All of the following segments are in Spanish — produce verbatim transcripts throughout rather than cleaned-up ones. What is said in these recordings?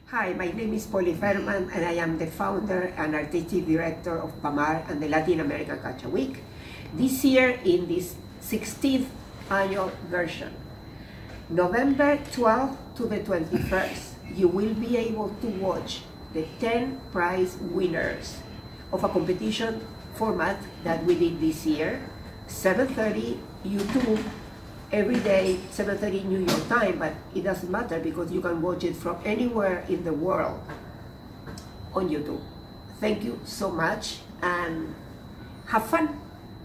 Hi, my name is Polly Ferman, and I am the founder and artistic director of PAMAR and the Latin American Culture Week. This year, in this sixteenth annual version, November twelfth to the twenty-first, you will be able to watch the ten prize winners of a competition format that we did this year, seven thirty YouTube, every day, seven thirty New York time, but it doesn't matter because you can watch it from anywhere in the world on YouTube. Thank you so much and have fun.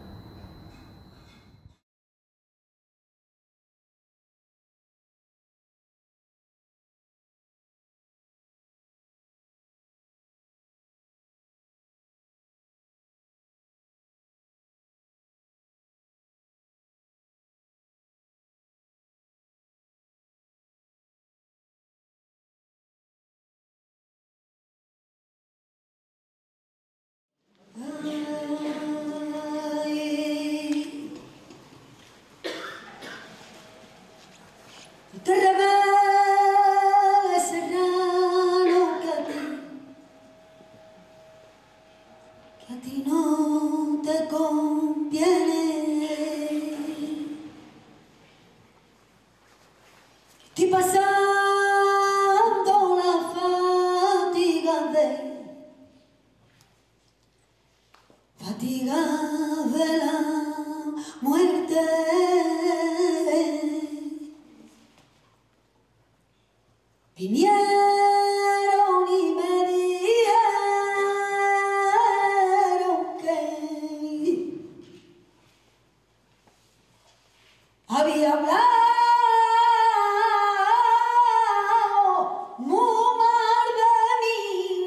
Te reveles, serrano, que a ti, que a ti no te conviene. Estoy pasando la fatiga de, fatiga de la muerte. Vinieron y me dijeron que había hablado muy mal de mí.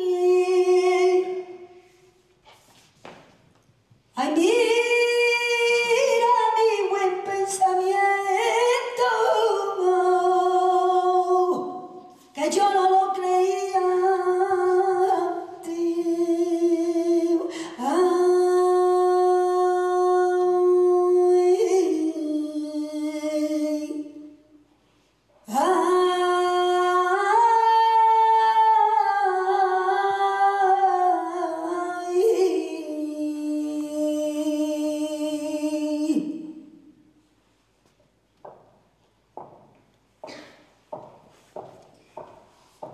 Ay, mira mi buen pensamiento, que yo no lo creía antes. Ay, ay.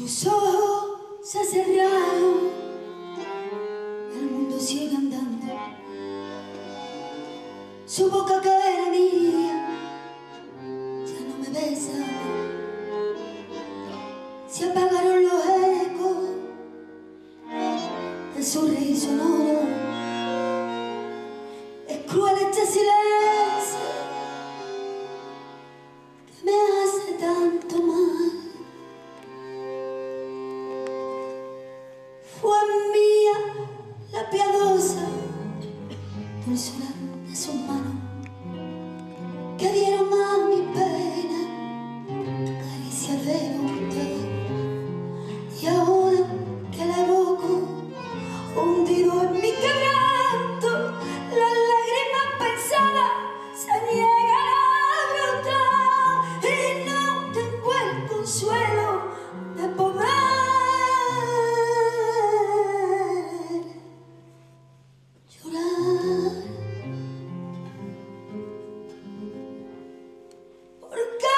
Sus ojos se cerraron, el mundo sigue andando. Su boca que era mía ya no me besa. Se apagaron los ecos de su rey sonoro. Es cruel este silencio que me hace tanto mal. Fue mía la piadosa dulzura de sus manos que dieron a mi pena caricias de voluntad. Y ahora que la evoco, hundido en mi quebranto, las lágrimas pensadas se niegan a brotar y no tengo el consuelo de poder llorar. Porque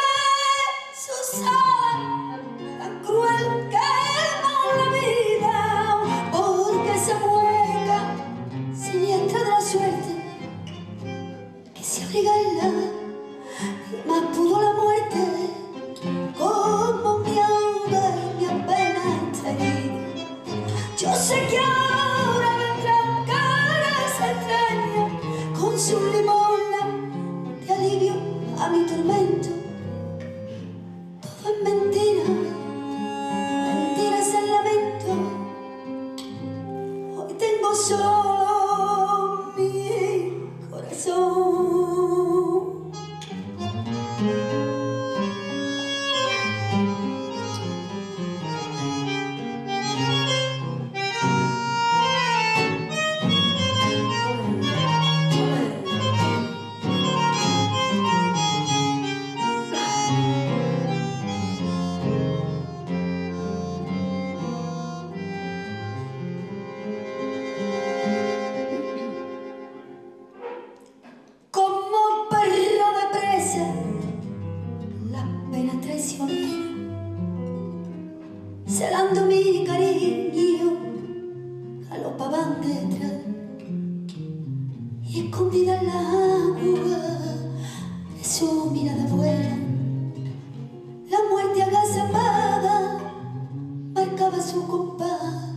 Susana, tan cruel que hemos la vida, porque esa mueca siniestra de la suerte que se abriga en la y más pudo la muerte, como me ahoga y me apena esta herida. Yo sé que ahora vendrán caras extrañas con su limosna de alivio a mi tormento. Todo es mentira, mentira es el lamento. Hoy tengo solo mi corazón. Como perro de presa, las penas traicioneras, celando mi cariño, galopaban detrás. Y escondida en la agua de su mirada buena, la muerte agazapada marcaba su compás.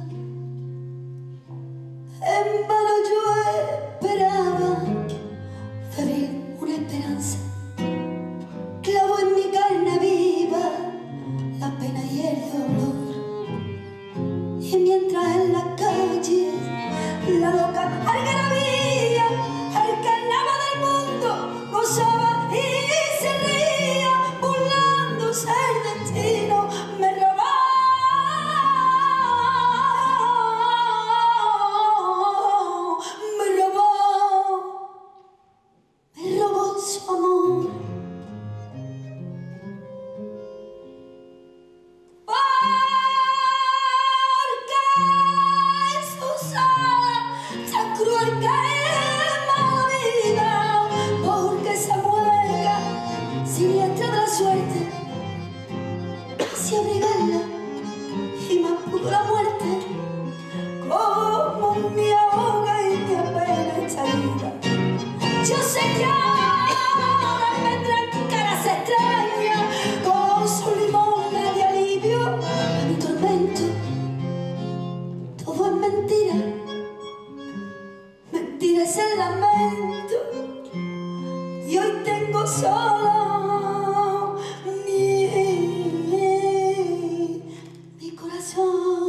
En vano yo esperaba febril una esperanza, clavo en mi carne viva la pena y el dolor. Y mientras en la calle la loca algarabía, el carnaval del mundo gozaba y se ría, burlándose el destino me robaba, me robó, me robó su amor. Porque Susana, tan cruel que hemos la vida, porque esa mueca siniestra de la suerte se abriga en la y más pudo la muerte, como me ahoga y me apena esta vida. Yo sé que ahora vendrán caras extrañas con su limosna de alivio a mi tormento. Todo es mentira, mentira es el lamento. Y hoy tengo solo mi, mi corazón.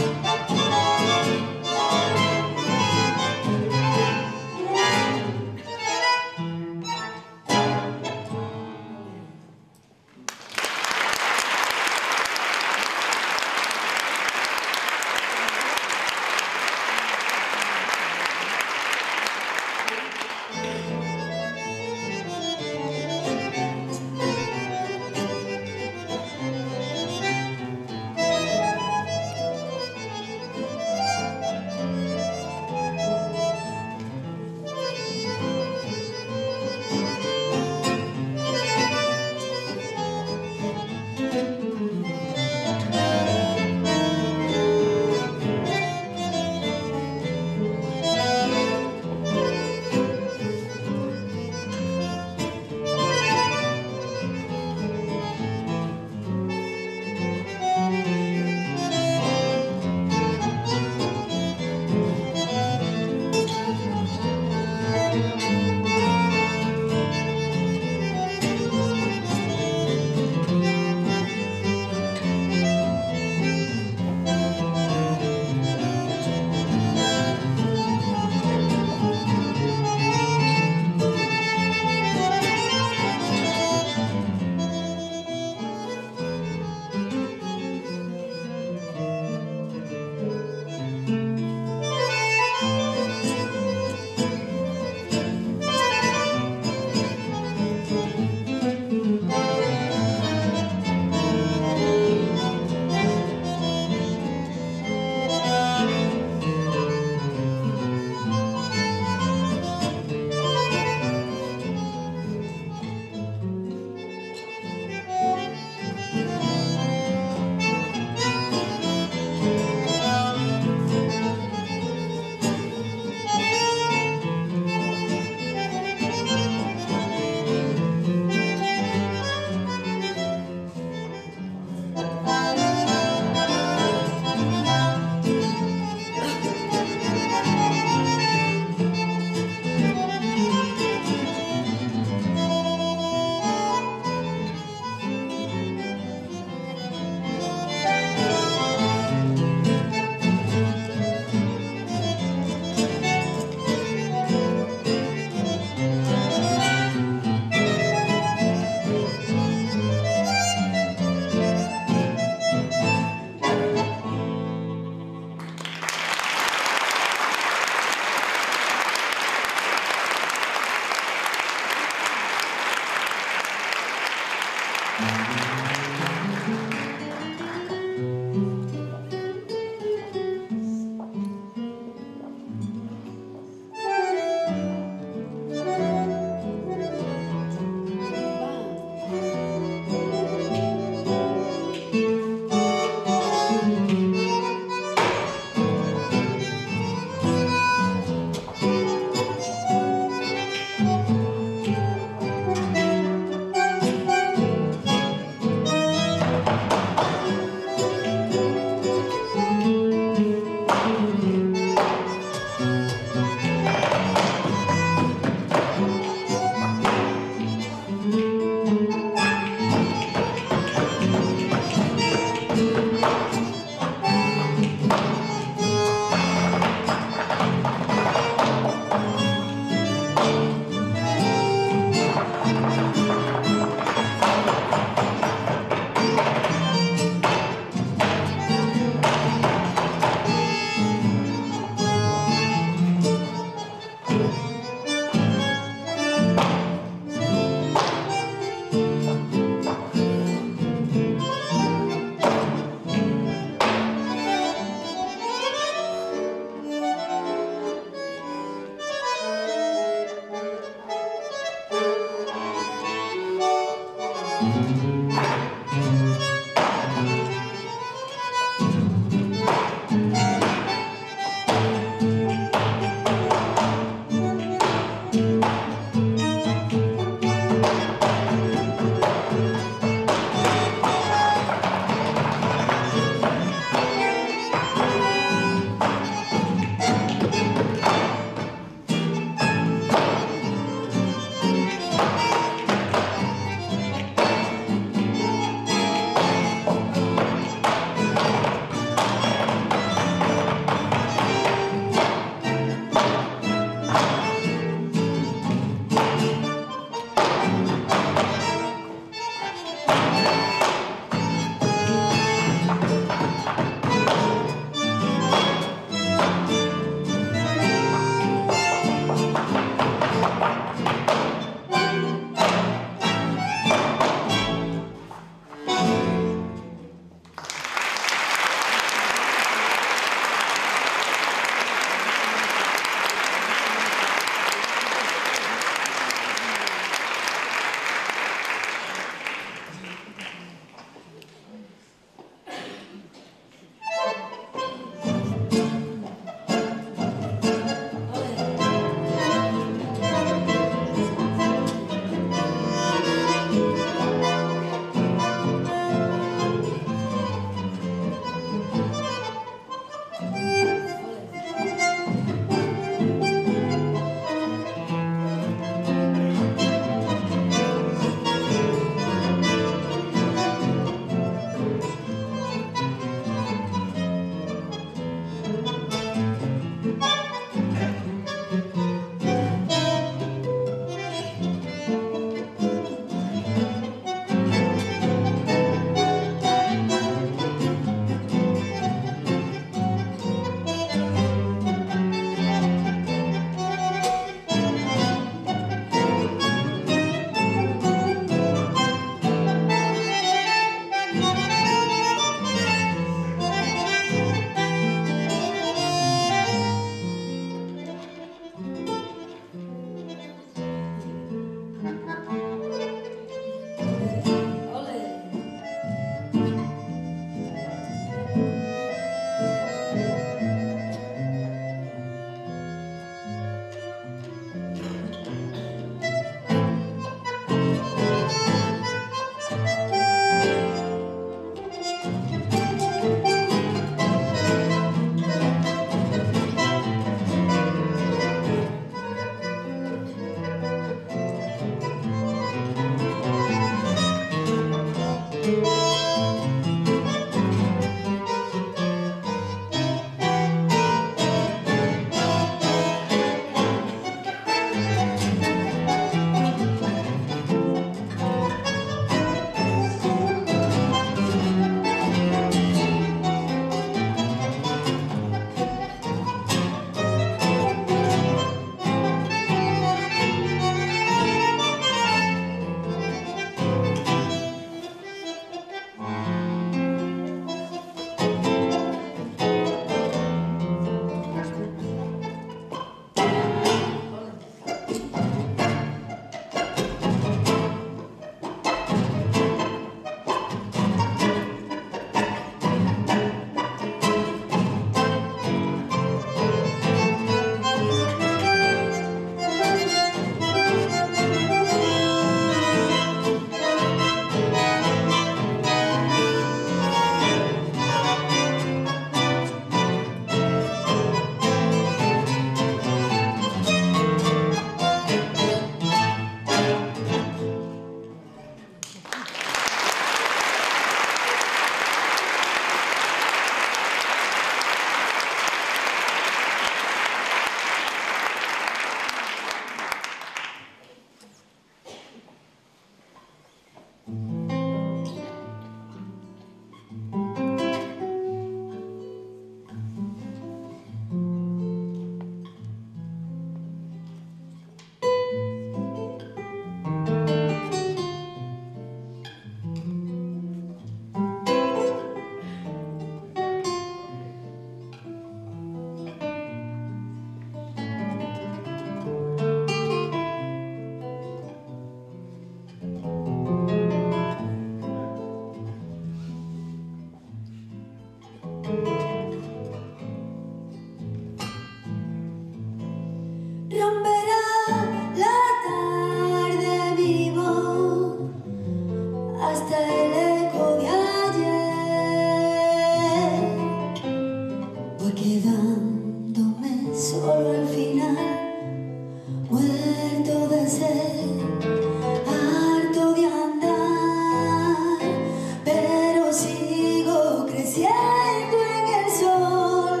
quedándome solo al final, muerto de sed, harto de andar, pero sigo creciendo en el sol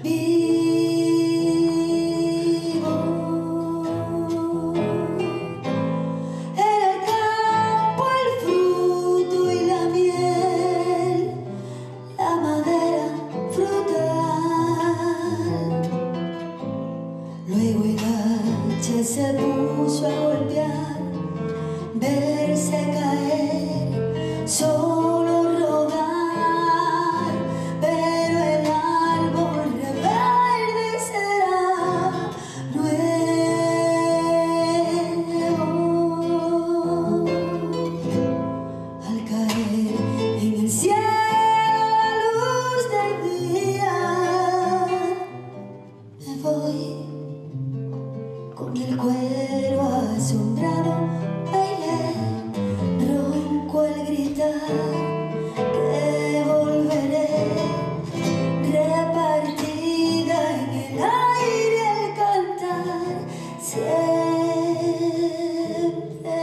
vivo. Era el campo, el fruto y la miel, la madera frutal. Luego el hacha se puso a golpear, verse caer, solo rodar, pero el árbol rebelde será nuevo. Al caer en el cielo la luz del día, me voy con el cuero asombrado, bailé, ronco al gritar que volveré, repartida en el aire al cantar siempre.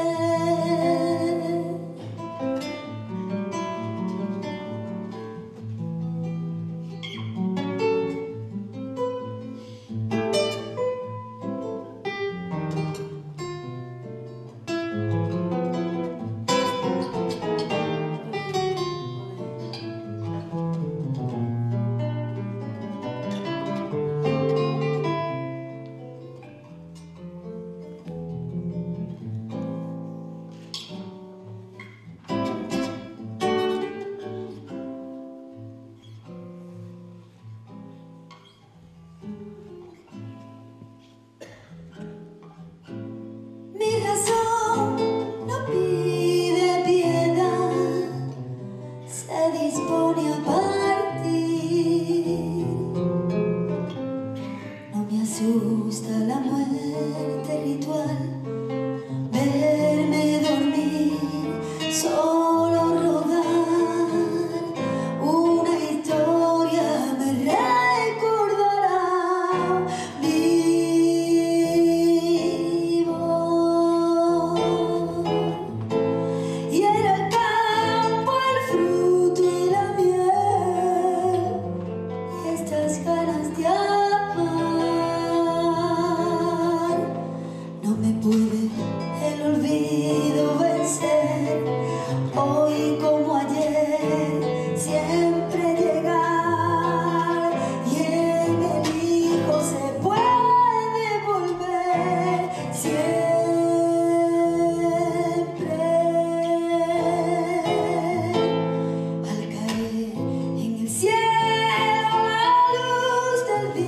Mi razón no pide piedad, se dispone a partir. No me asusta la muerte ritual, verme dormir, solo rodar. Una historia me recordará vivo. Y era el campo, el fruto y la miel, y estas ganas de amar. No me puede el olvido vencer, hoy como ayer, siempre llegar. Y en el hijo se puede volver siempre. Al caer en el cielo la luz del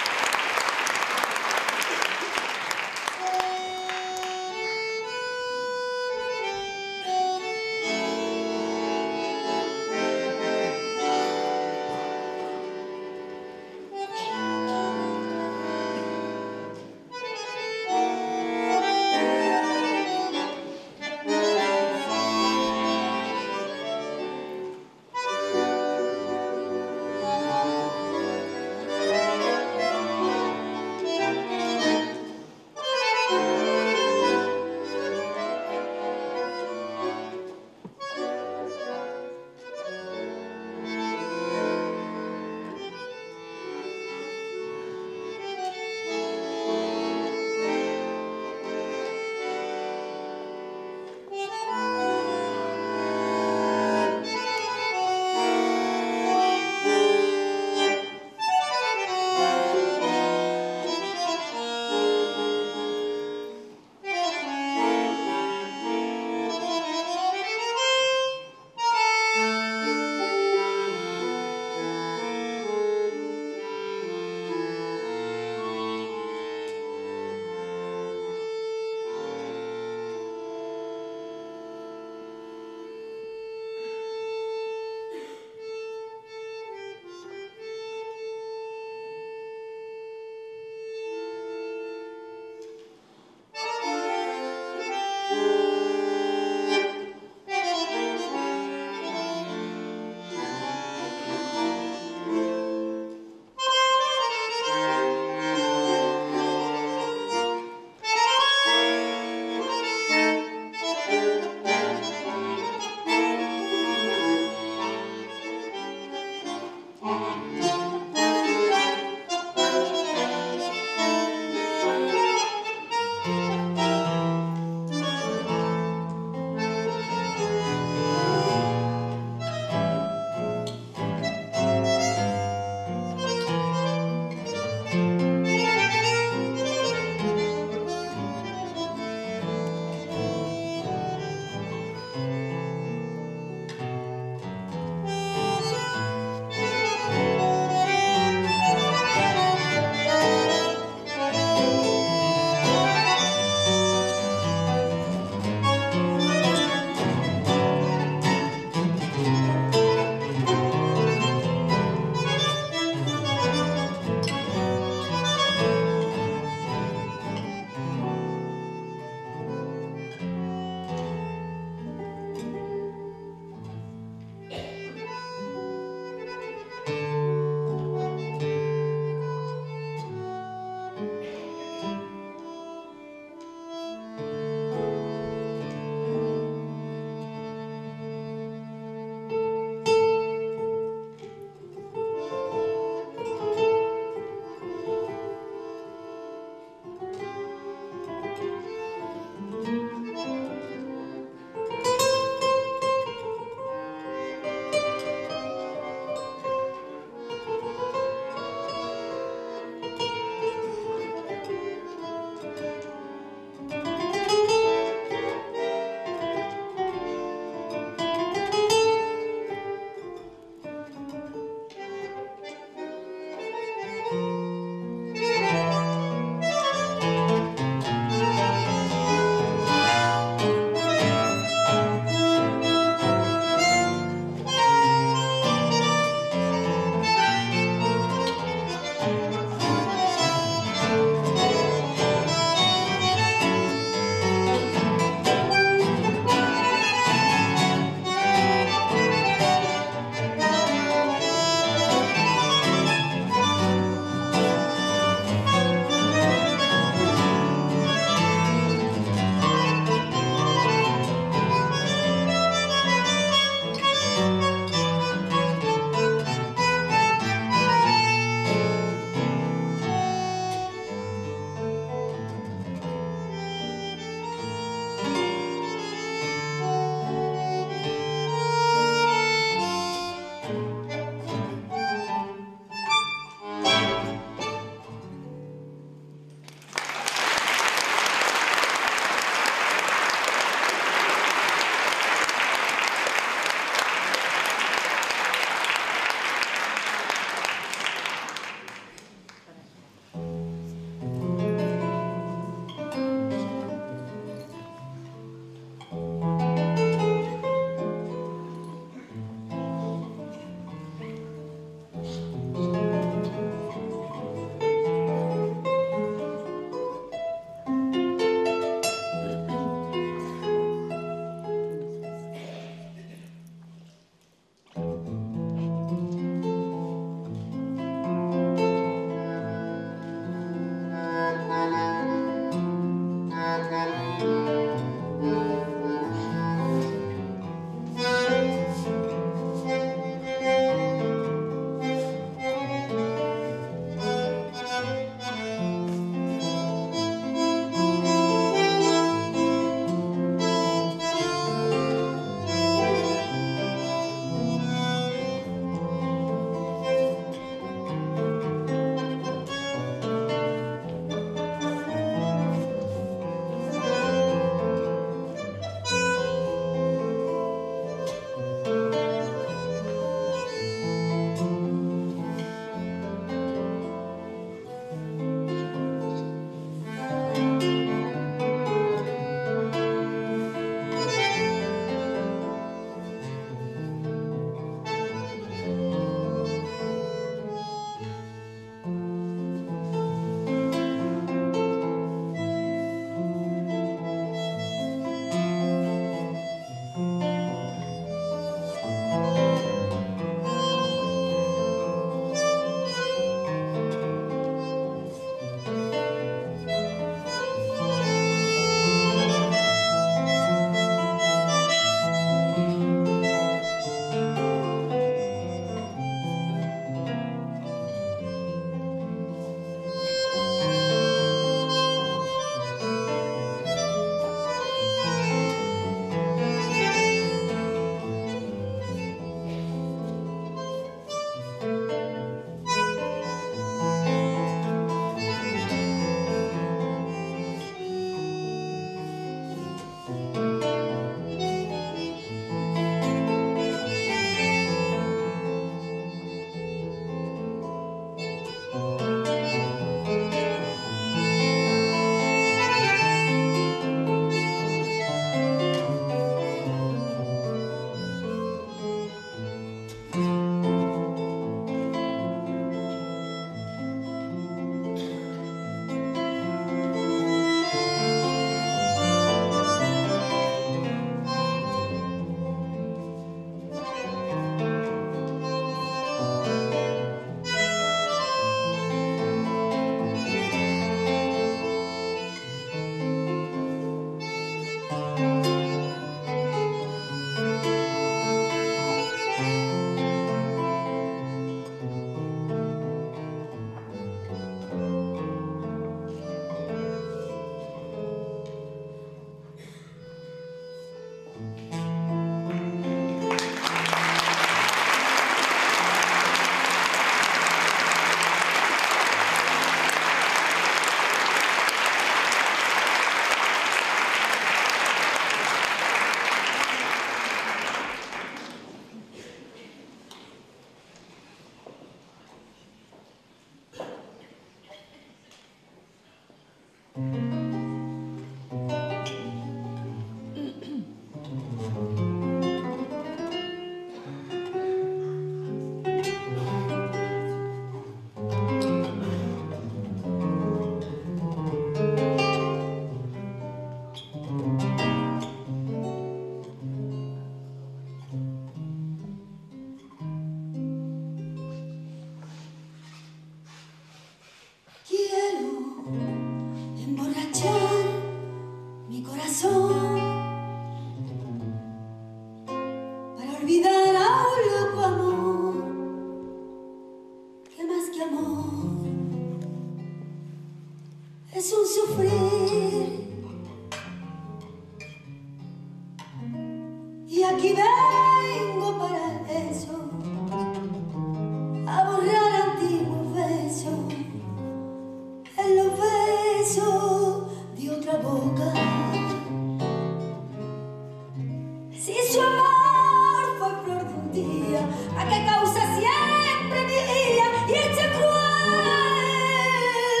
a qué causa siempre mi día y esta cruel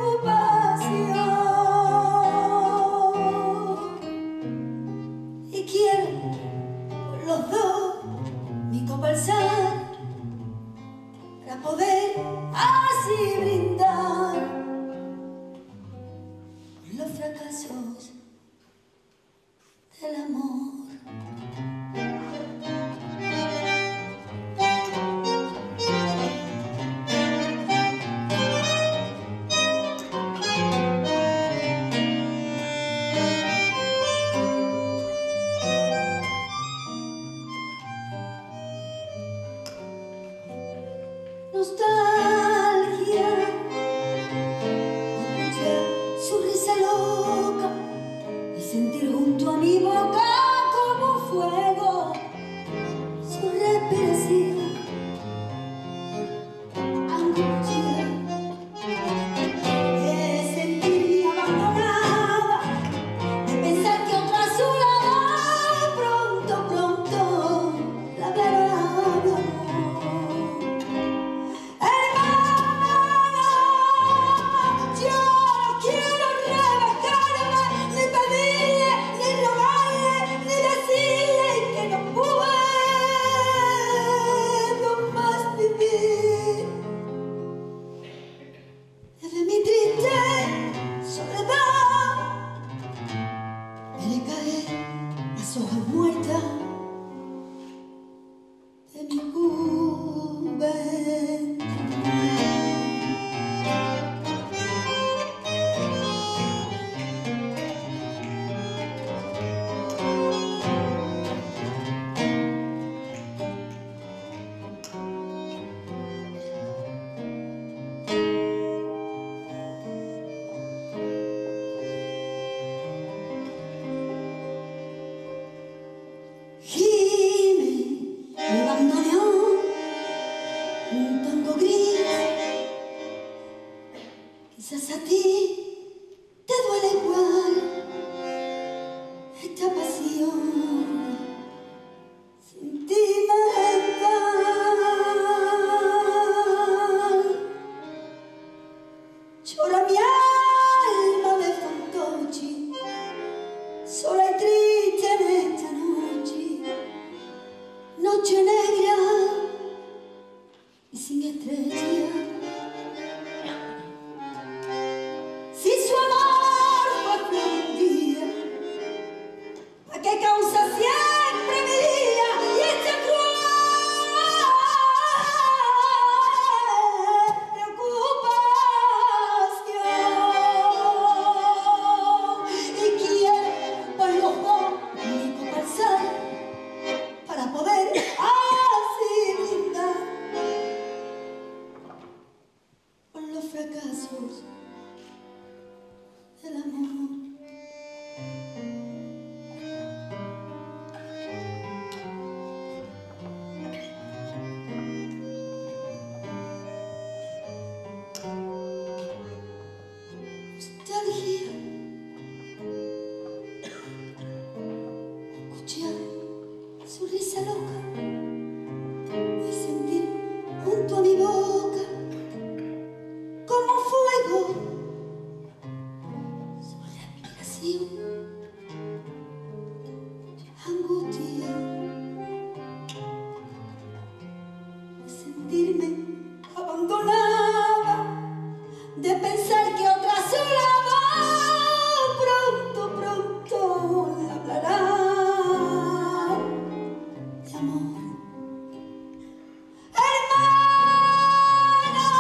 preocupación. Y quiero por los dos mi copa alzar para poder así brindar por los fracasos del amor. Nostalgia, escuchar su risa loca y sentir junto a mi boca como fuego su respiración. Angustia de sentirme abandonada, de pensar que otra a su lado pronto, pronto la hablará de amor. Las hojas muertas de mi juventud. Quizás a ti te duele igual esta pasión sentimental. Llora mi alma de fantoche, sola y triste en esta noche, noche negra y sin estrella. ¿Qué causa siempre mi día y esta cruel preocupación? Y quiero por los dos mi copa alzar para poder así brindar por los fracasos del amor. Nostalgia, escuchar su risa loca y sentir junto a mi boca como fuego su respiración. Angustia de sentirme abandonada, de pensar que otra sola pronto, pronto le hablará de amor. Hermana,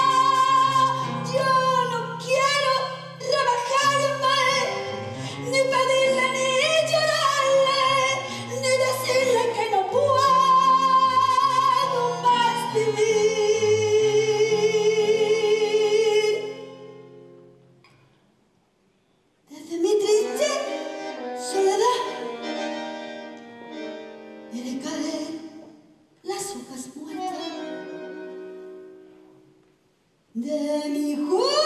yo no quiero rebajarme, ni pedirle, ni llorarle, ni decirle que no puedo más vivir. Desde mi triste soledad veré caer las hojas muertas de mi juventud.